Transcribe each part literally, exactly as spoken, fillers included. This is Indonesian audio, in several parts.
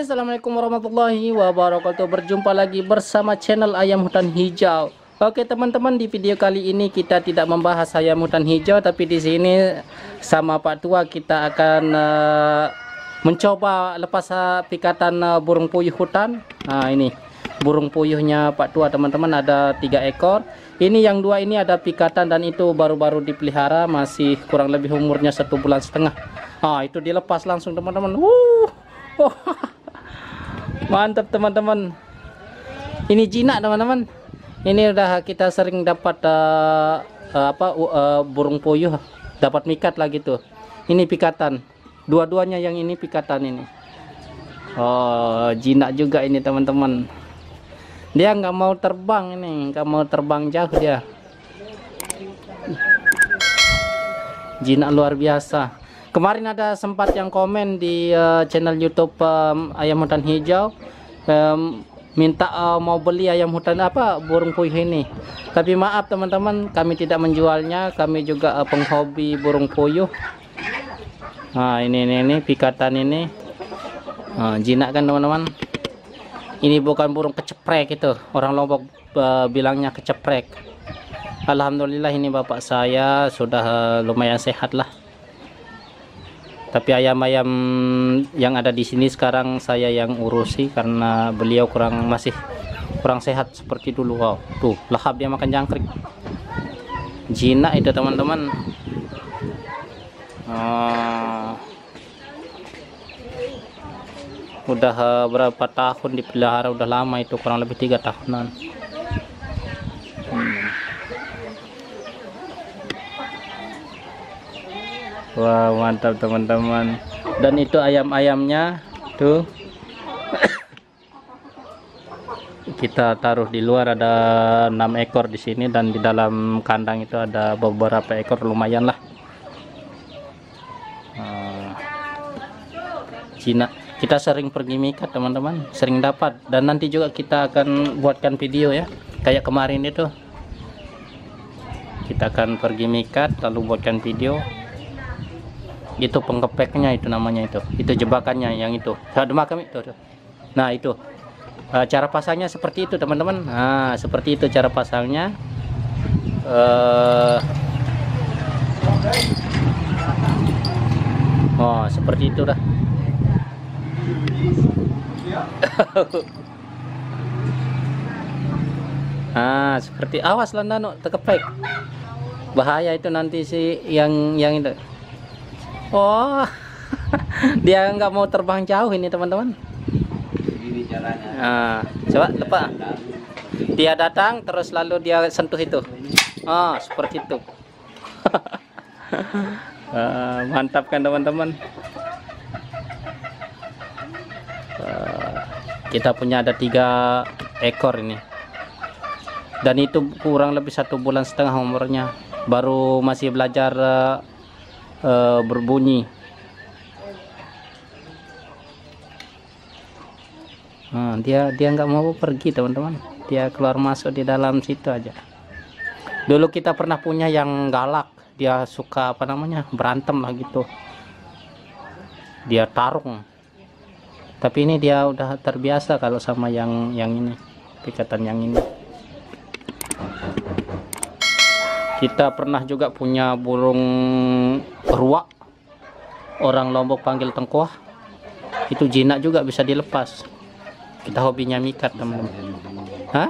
Assalamualaikum warahmatullahi wabarakatuh. Berjumpa lagi bersama channel Ayam Hutan Hijau. Oke teman-teman, di video kali ini kita tidak membahas ayam hutan hijau, tapi di sini sama Pak Tua kita akan uh, mencoba lepas uh, pikatan uh, burung puyuh hutan. Nah ini burung puyuhnya Pak Tua teman-teman, ada tiga ekor. Ini yang dua ini ada pikatan dan itu baru-baru dipelihara, masih kurang lebih umurnya satu bulan setengah. Ah itu dilepas langsung teman-teman. Wuh. Oh, mantap teman-teman. Ini jinak teman-teman. Ini udah kita sering dapat uh, uh, apa uh, burung puyuh dapat mikat lagi tuh. Ini pikatan. Dua-duanya yang ini pikatan ini. Oh, jinak juga ini teman-teman. Dia nggak mau terbang ini, nggak mau terbang jauh dia. Jinak luar biasa. Kemarin ada sempat yang komen di uh, channel YouTube um, Ayam Hutan Hijau, um, minta uh, mau beli ayam hutan apa burung puyuh ini. Tapi maaf teman-teman, kami tidak menjualnya. Kami juga uh, penghobi burung puyuh. Nah ini ini, ini pikatan ini, nah, jinak kan teman-teman. Ini bukan burung keceprek itu. Orang Lombok uh, bilangnya keceprek. Alhamdulillah ini bapak saya sudah uh, lumayan sehat lah. Tapi ayam-ayam yang ada di sini sekarang saya yang urusi karena beliau kurang masih kurang sehat seperti dulu. Wow, tuh lahap dia makan jangkrik. Jinak itu teman-teman. Uh, udah uh, berapa tahun dipelihara, udah lama itu, kurang lebih tiga tahunan. Hmm. Wow, mantap teman-teman. Dan itu ayam-ayamnya tuh kita taruh di luar, ada enam ekor di sini, dan di dalam kandang itu ada beberapa ekor, lumayan lah. Uh, Cina kita sering pergi mikat teman-teman, sering dapat, dan nanti juga kita akan buatkan video ya, kayak kemarin itu kita akan pergi mikat lalu buatkan video. Itu pengkepeknya itu namanya, itu itu jebakannya yang itu. Nah itu uh, cara pasangnya seperti itu teman-teman. Nah seperti itu cara pasangnya. uh, oh seperti itu dah. Ah seperti, awas lah nano terkepek, bahaya itu nanti si yang yang itu. Oh, dia nggak mau terbang jauh ini teman-teman. Nah, coba lepas. Dia datang terus lalu dia sentuh itu. Oh, seperti itu. uh, mantap kan teman-teman. Uh, kita punya ada tiga ekor ini. Dan itu kurang lebih satu bulan setengah umurnya. Baru masih belajar uh, Uh, berbunyi. Nah, dia dia nggak mau pergi teman-teman, dia keluar masuk di dalam situ aja. Dulu kita pernah punya yang galak, dia suka apa namanya berantem lah gitu, dia tarung. Tapi ini dia udah terbiasa kalau sama yang yang ini, pikatan yang ini. Kita pernah juga punya burung ruak, orang Lombok panggil tengkoah. Itu jinak juga, bisa dilepas. Kita hobinya mikat teman-teman. Hah?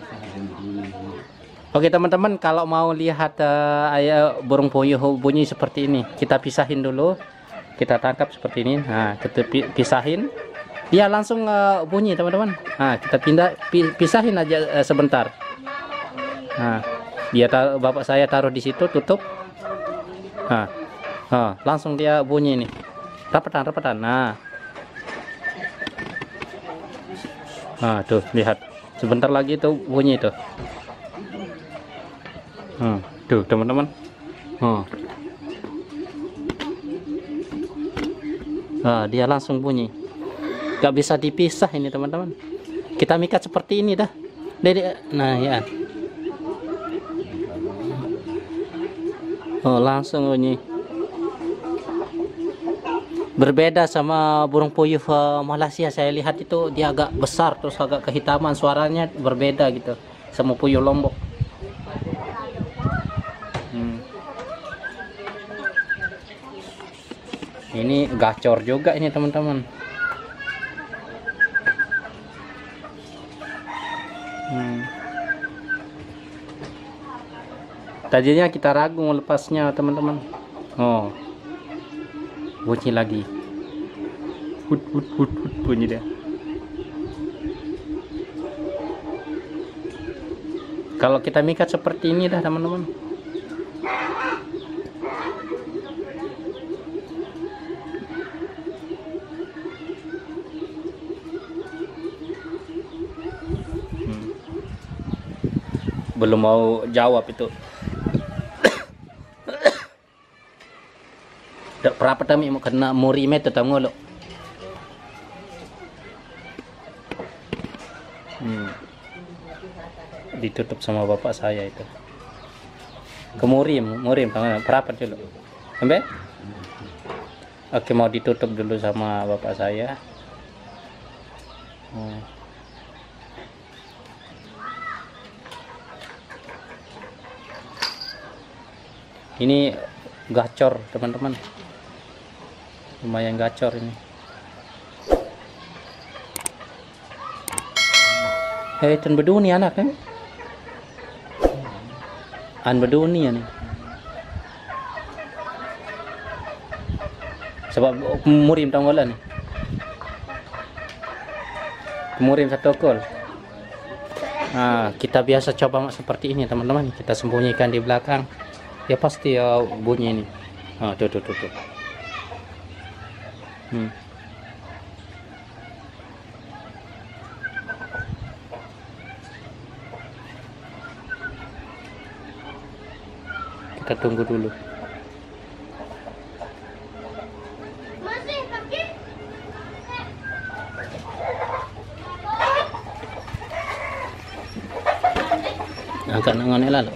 Oke teman-teman, kalau mau lihat uh, ayam burung puyuh bunyi seperti ini, kita pisahin dulu. Kita tangkap seperti ini. Nah, kita pisahin. Dia langsung uh, bunyi teman-teman. Nah, kita pindah pisahin aja uh, sebentar. Nah, dia taruh, bapak saya taruh di situ, tutup. Nah, oh, langsung dia bunyi nih, rapetan rapetan. Nah, nah tuh lihat, sebentar lagi tuh bunyi itu. Hmm, tuh teman-teman. Oh. Nah, dia langsung bunyi, gak bisa dipisah ini teman-teman. Kita mikat seperti ini dah. Dedek, nah ya. Oh langsung bunyi. Berbeda sama burung puyuh uh, Malaysia, saya lihat itu dia agak besar terus agak kehitaman, suaranya berbeda gitu sama puyuh Lombok. Hmm. Ini gacor juga ini teman-teman. Hmm. Tadinya kita ragu melepasnya teman-teman. Oh, bunyi lagi. Hut hut hut hut bunyi dia. Kalau kita mikat seperti ini dah teman-teman. Hmm. Belum mau jawab itu. Dak berapa tami mau kena muri meter tamu lo. Hmm. Ditutup sama bapak saya itu. Kemurim, murim tangan berapa dulu? Sampai? Oke, mau ditutup dulu sama bapak saya. Hmm. Ini gacor teman-teman. Lumayan gacor ini. Hei, tan bedu nih anak kan? An bedu nih nih. Sebab murim tanggolan nih. Murim satu kol. Nah, kita biasa coba seperti ini teman-teman. Kita sembunyikan di belakang. Ya pasti ya bunyi ini. Ah, tuh tuh tuh. tuh. Hmm. Kita tunggu dulu. Masih pakai? Angkat nangan elal.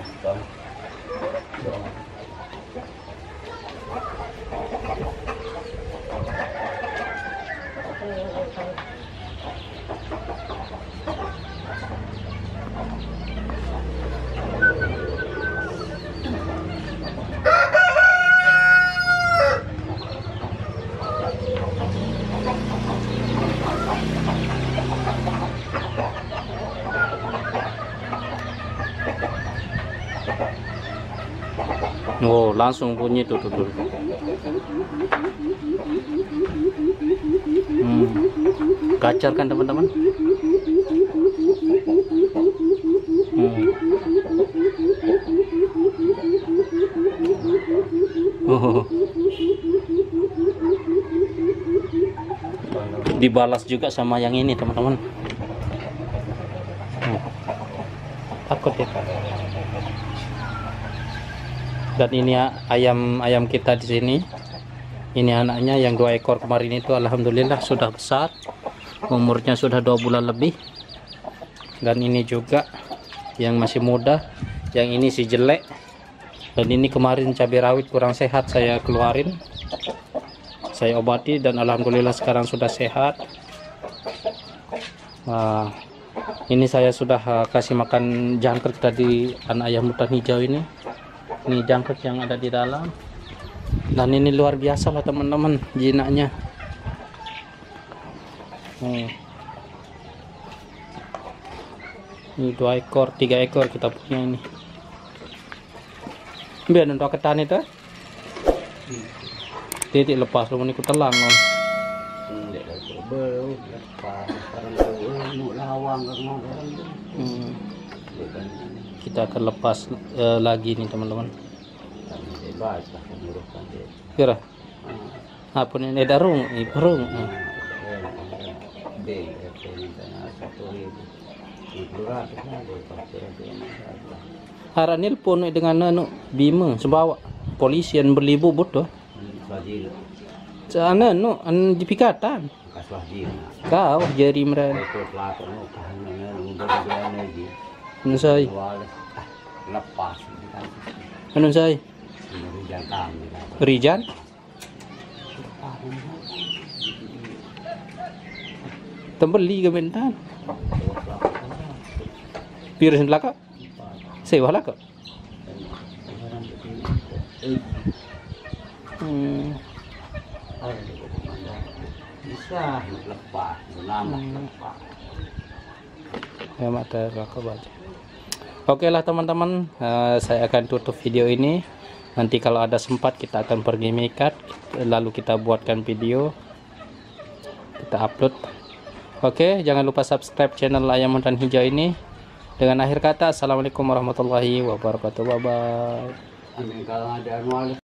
Oh, langsung bunyi tuh tuh tuh. Hmm. Gacor kan teman-teman? Hmm. Oh. Dibalas juga sama yang ini teman-teman. Hmm. Takut ya. Dan ini ayam ayam kita di sini. Ini anaknya yang dua ekor kemarin itu alhamdulillah sudah besar. Umurnya sudah dua bulan lebih. Dan ini juga yang masih muda. Yang ini si jelek. Dan ini kemarin cabai rawit kurang sehat, saya keluarin. Saya obati dan alhamdulillah sekarang sudah sehat. Nah, ini saya sudah uh, kasih makan jangkrik tadi anak ayam hutan hijau ini. Ini jangkrik yang ada di dalam. Dan ini luar biasa lah teman-teman jinaknya. Hmm. Ini dua ekor, tiga ekor kita punya ini. Biar untuk ketan itu. Titik lepas lu ikut telang on. Hmm. Kita akan lepas uh, lagi nih teman-teman. Kira apa ini darung ini perung haranil pun dengan anu bima sebawa polisi yang berlibu butuh sana no an dipikatan kau jari mereka anu say lepas anu say Rijan Tembeli ke bentan. Pira sen laka? Sewa laka. Hmm. Bisa lepas, nama lepas. Ya mata laka baca. Oke lah teman-teman, uh, saya akan tutup video ini. Nanti kalau ada sempat kita akan pergi mikat, lalu kita buatkan video, kita upload. Oke, jangan lupa subscribe channel Ayam Hutan Hijau ini. Dengan akhir kata, assalamualaikum warahmatullahi wabarakatuh. Bye bye. Amin kalau ada